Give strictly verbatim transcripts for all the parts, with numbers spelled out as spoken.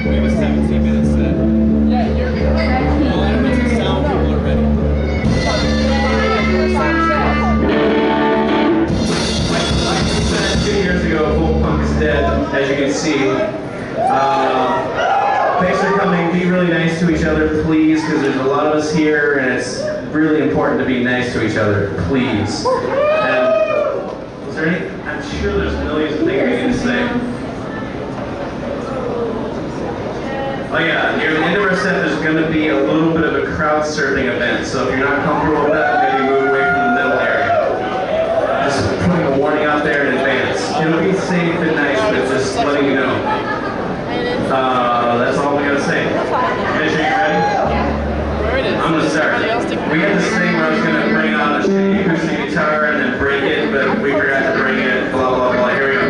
We have a seventeen minute set. Yeah, you're ready. Well, I don't know if the sound people are ready. Like I said two years ago, folk punk is dead, as you can see. Uh, thanks for coming. Be really nice to each other, please, because there's a lot of us here, and it's really important to be nice to each other, please. And, is there any? I'm sure there's millions of things we need to say. Oh yeah, near the end of our set, there's going to be a little bit of a crowd surfing event, so if you're not comfortable with that, maybe move away from the middle area. Just putting a warning out there in advance. It'll be safe and nice, but just letting you know. Uh, that's all we gotta say. Guys, are you ready? I'm gonna start. We had this thing where I was gonna bring on a shitty acoustic guitar and then break it, but we forgot to bring it, blah, blah, blah. Here we go.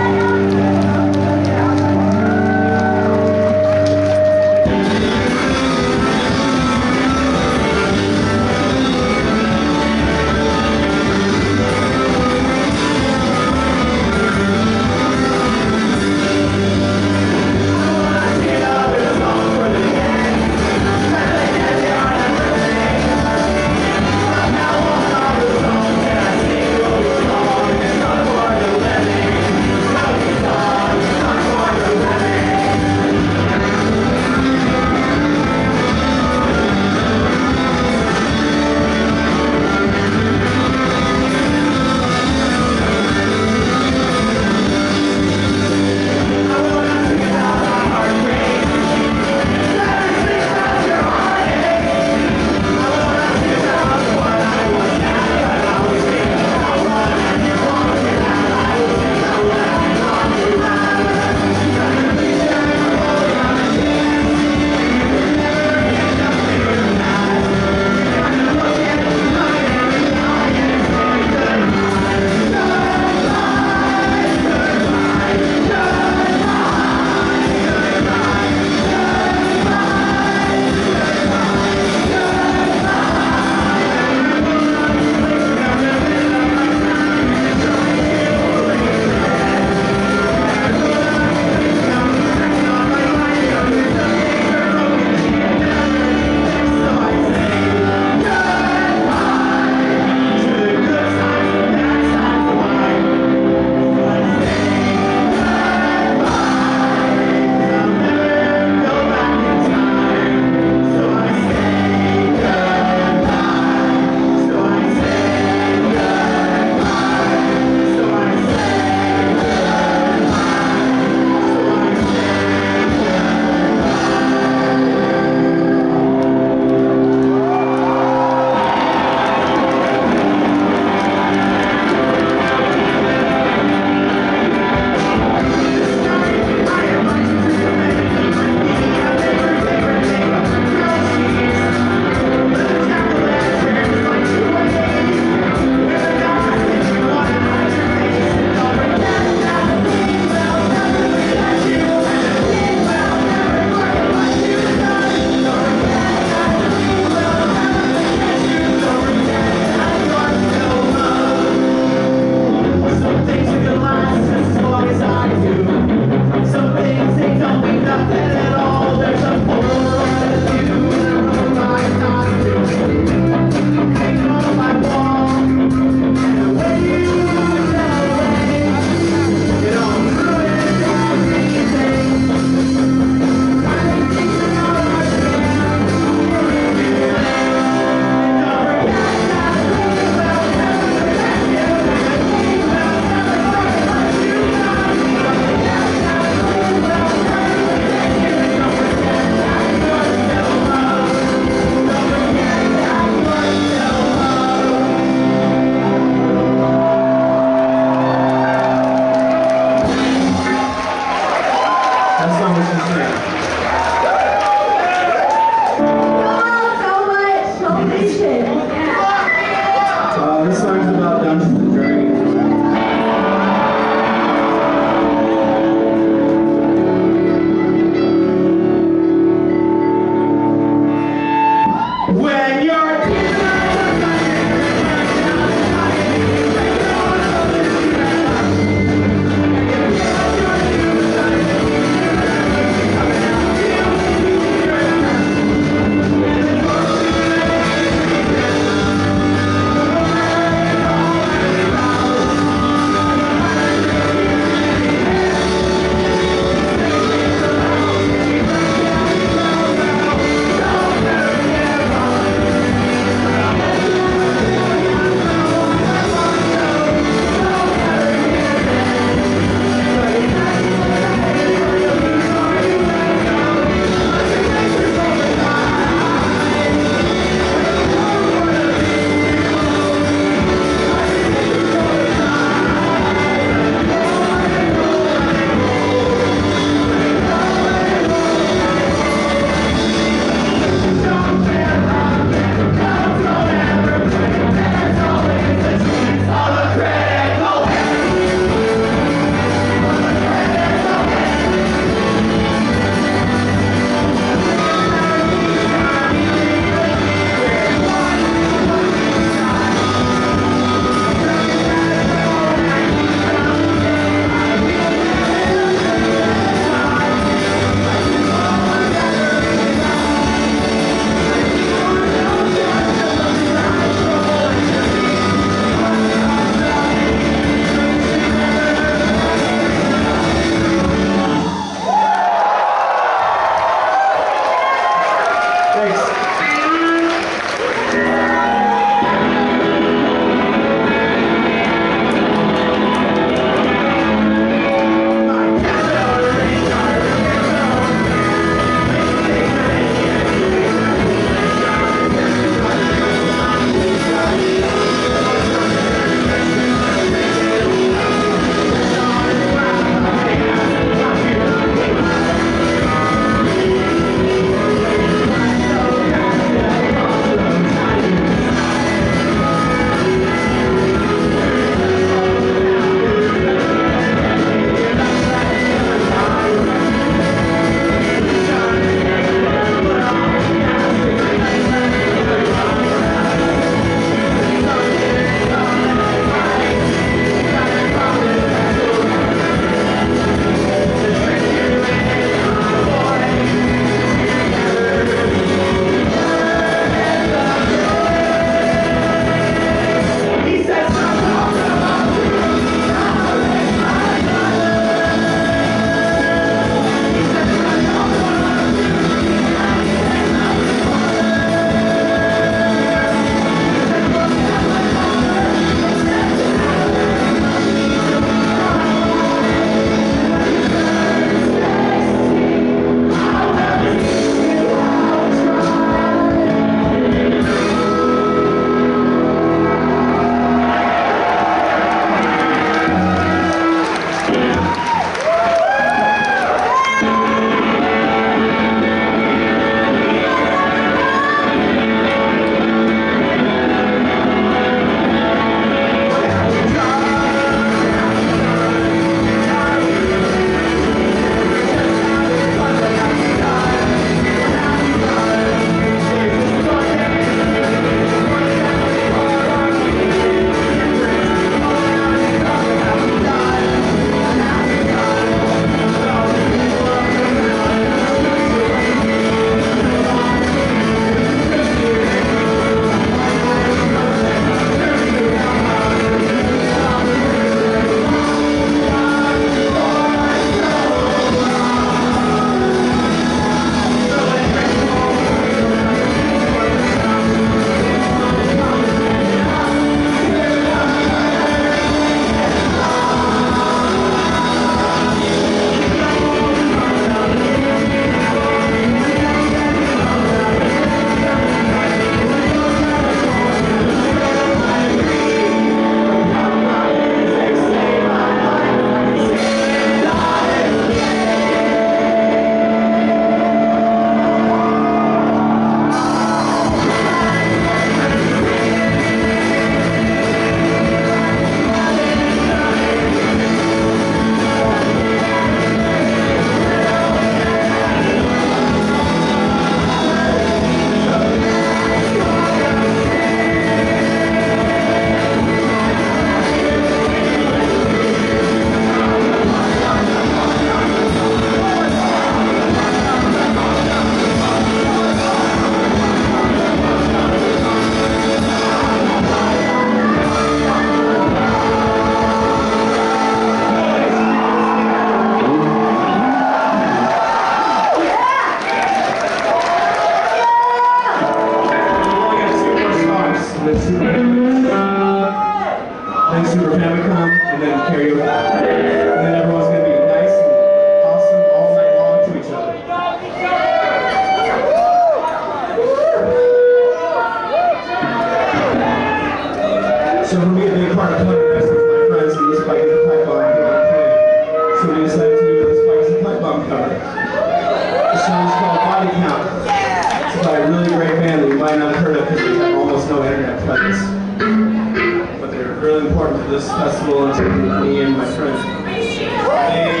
So for me, a big part of playing this with my friends and this bike is a pipe bomb I want to play. So we decided to do this bike is a pipe bomb cover. The song is called Body Count. It's by a really great band that you might not have heard of because they have almost no internet presence. But they're really important to this festival and to me and my friends. Hey.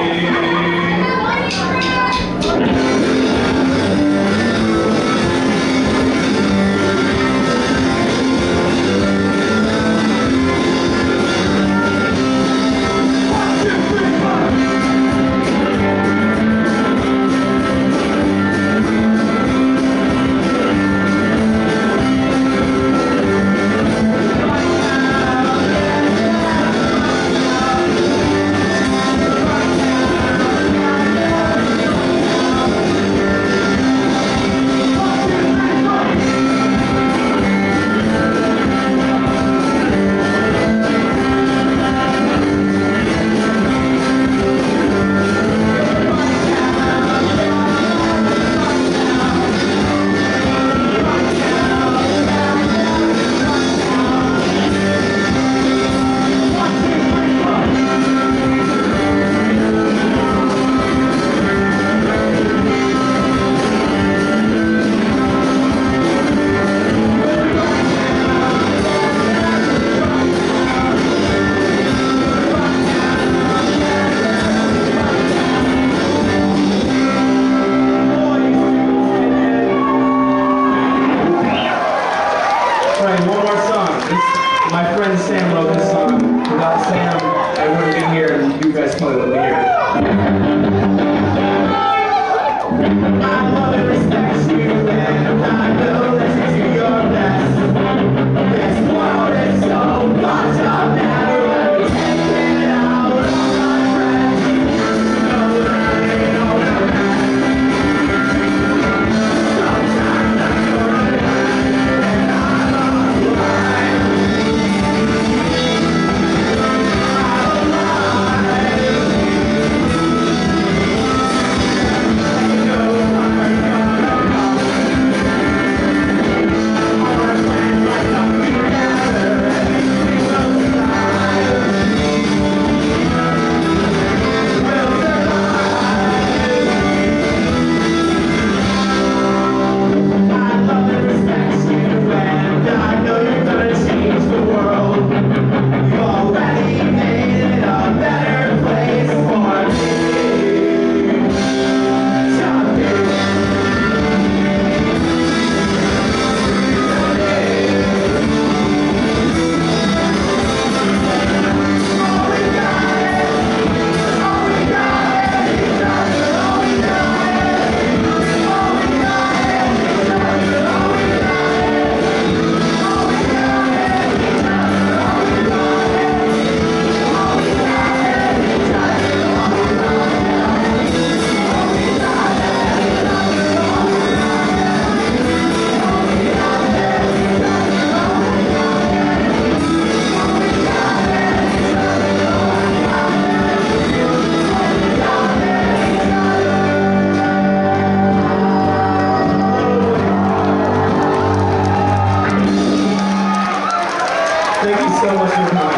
My friend Sam wrote this song. Without Sam, I wouldn't be here, and you guys probably wouldn't be here. I love and respect you, and I know that you do your best. This world is so much of now, let me take it out on my friends. No way, no way. Sometimes I'm gonna die, and I'm alive. Thank you so much for coming.